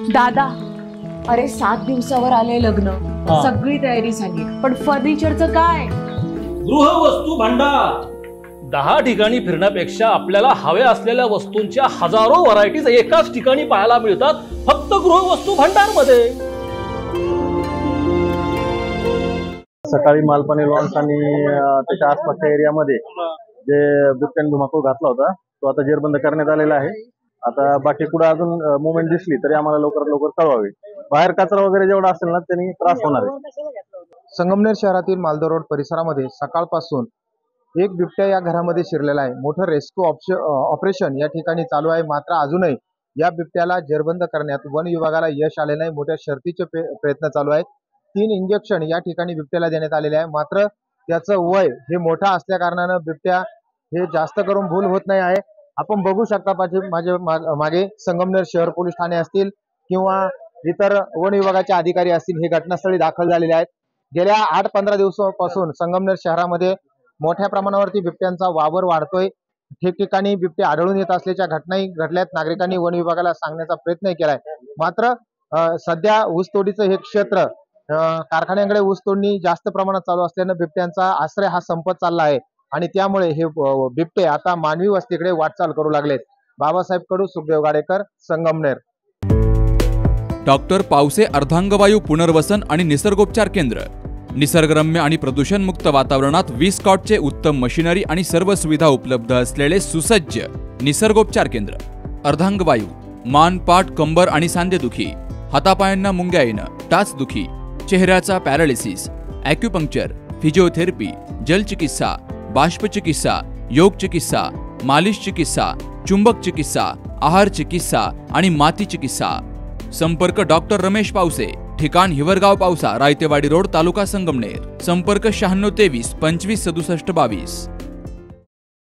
दादा, अरे 7 दिवसावर आले लग्न, सगळी तयारी झाली, पण फर्निचरचं काय? गृहवस्तू भांडार 10 ठिकाणी फिरण्यापेक्षा आपल्याला हव्या असलेल्या वस्तूंच्या हजारो व्हरायटीज एकाच ठिकाणी पाहायला मिळतात, फक्त गृहवस्तू भांडार मध्ये। सकाळी मालपाणी लॉन्स आणि त्याच्या आसपासच्या एरियामध्ये जे बिबट्याने धुमाकूळ घातला होता तो आता जेरबंद करण्यात आलेला आहे। आता बाकी कुठे अजून मुवमेंट दिसली तरी आम्हाला लवकरात लवकर कळवावे। बाहेर कचरा वगैरे जेवढा असेल ना त्यांनी त्रास होणार आहे। संगमनेर शहरातील मालदह रोड परिसरामध्ये सकाळपासून एक बिबट्या या घरामध्ये शिरलेला आहे। मोठं रेस्क्यू ऑपरेशन या ठिकाणी चालू आहे, मात्र अजूनही या बिबट्याला जेरबंद करण्यात वन विभागाला यश आले नाही। मोठ्या शर्थीचे प्रयत्न चालू आहेत। 3 इंजेक्शन या ठिकाणी बिबट्याला देण्यात आलेले आहे, मात्र त्याचं वय हे मोठं असल्या कारणानं बिबट्या हे जास्त करून भूल होत नाही आहे। आपण बघू शकता माझे मागे संगमनेर शहर पोलीस ठाणे असतील किंवा इतर वन विभागाचे अधिकारी असतील हे घटनास्थळी दाखल झालेले आहेत। गेल्या 8-15 दिवसापासून संगमनेर शहरामध्ये मोठ्या प्रमाणावरती बिबट्यांचा वावर वाढतोय। ठिकठिकाणी बिबटे आढळून येत असल्याच्या घटनाही घडल्यात। नागरिकांनी वन विभागाला सांगण्याचा प्रयत्न केलाय, मात्र सध्या ऊसतोडीचं हे क्षेत्र कारखान्यांकडे ऊसतोडणी जास्त प्रमाणात चालू असल्यानं बिबट्यांचा आश्रय हा संपत चालला आहे आणि त्यामुळे हे बिबटे आता मानवी वस्तीकडे वाटचाल करू लागलेत। बाबासाहेब कडू, सुखदेव गाडेकर, संगमनेर। डॉक्टर पावसे अर्धांगवायू पुनर्वसन आणि निसर्गोपचार केंद्र। निसर्गरम्य आणि प्रदूषणमुक्त वातावरणात 20 कॉटचे उत्तम मशिनरी आणि सर्व सुविधा उपलब्ध असलेले सुसज्ज निसर्गोपचार केंद्र। अर्धांगवायू, मान, पाठ, कंबर आणि सांधेदुखी, हातापायांना मुंग्या येणं, टाचदुखी, चेहऱ्याचा पॅरालिसिस, ॲक्युपंक्चर, फिजिओथेरपी, जलचिकित्सा, बाष्पचिकित्सा, योग चिकित्सा, मालिश चिकित्सा, चुंबक चिकित्सा, आहार चिकित्सा आणि माती चिकित्सा। संपर्क डॉक्टर रमेश पावसे, ठिकाण हिवरगाव पावसा, रायतेवाडी रोड, तालुका संगमनेर। संपर्क 96 23 25 67 22।